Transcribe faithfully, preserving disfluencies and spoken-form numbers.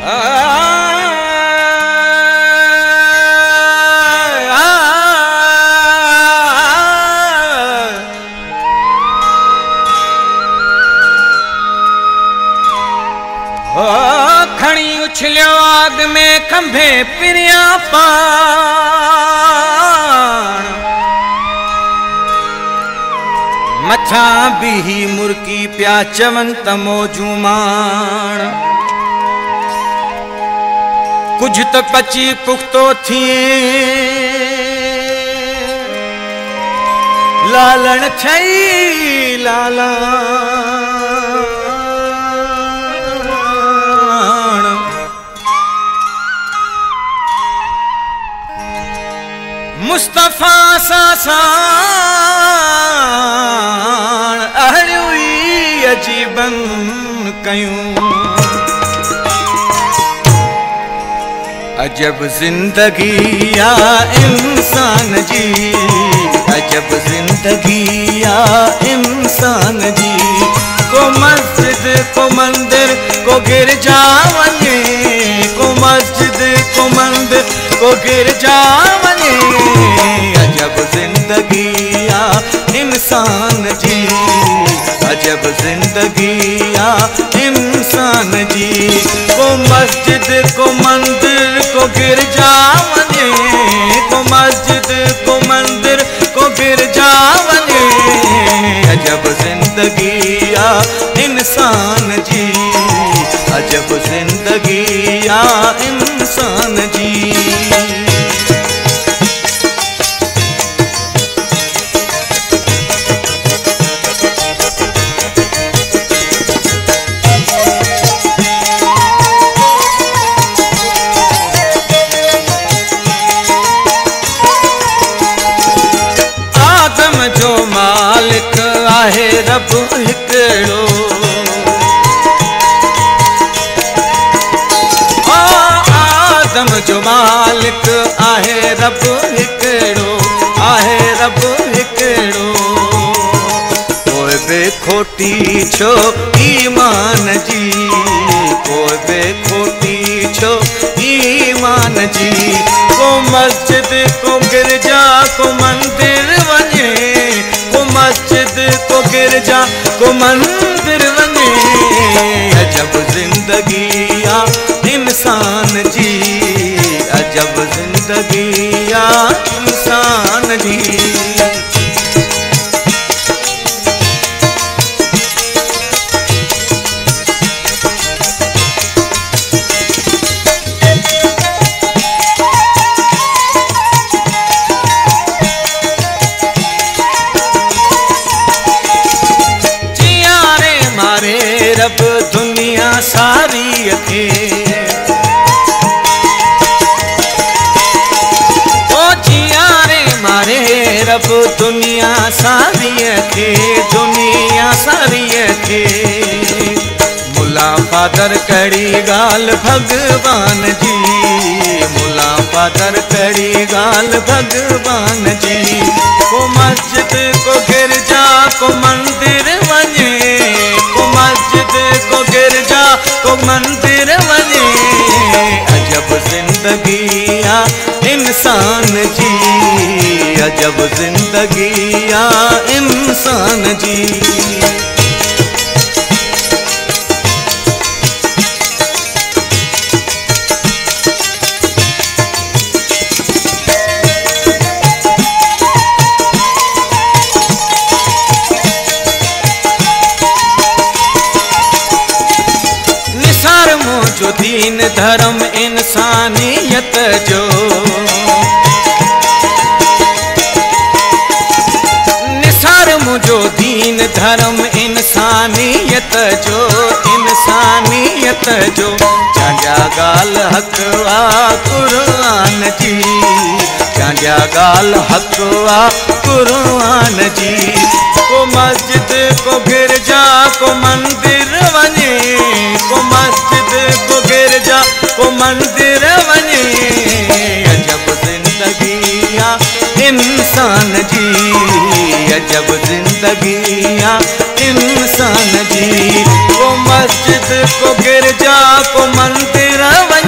खणी उछलियो आग में खंभे पिरिया पाण मथा भी मुर्की प्या चवन तमो जुमाण कुछ तो पची पुख्तो थिए लालण छई लाला मुस्तफा सासान अहड़ुई अजीबन कयूं अजब जिंदगी या इंसान जी अजब जिंदगी या इंसान जी को मस्जिद को मंदिर को गिरजा वने को मस्जिद को मंदिर को गिरजा वने अजब जिंदगी या इंसान जी अजब जिंदगी या इंसान जी को मस्जिद को मंदिर को गिरजा वने को मस्जिद को मंदिर को गिरजा वने अजब जिंदगी या इंसान जी अजब जिंदगी या इंसान जी आदम जो मालिक आहे रब हिकड़ो आदम जो मालिक आहे रब हिकड़ो आहे रब हिकड़ो कोई बे खोटी छो ईमान जी कोई बे खोटी छो ईमान जी को मस्जिद को गिरजा को मंदिर वने को मस्जिद को गिरजा को मंदिर वने अजब जिंदगी या इंसान जी अजब जिंदगी या इंसान जी रब दुनिया सारी खे ओ जिया रे मारे रब दुनिया सारी खे दुनिया सारी खे मुला फादर कड़ी गाल भगवान जी मुला फादर कड़ी गाल भगवान जी को मस्जिद को गिरजा को मंदिर वने को मस्जिद को गिरजा को मंदिर वने अजब जिंदगी या इंसान जी अजब जिंदगी या इंसान जी जो दीन धर्म इंसानियत जो निसार मुझो दीन धर्म इंसानियत जो इंसानियत जो चांजा गाल हक वा कुरान जी चांजा गाल हक वा कुरान जी को मस्जिद को गिरजा को मंदिर वने को मस्जिद को गिरजा को मंदिर वने अजब जिंदगी या इंसान जी अजब जिंदगी दुनिया इंसान जी। को मस्जिद को गिरजा को मंदिर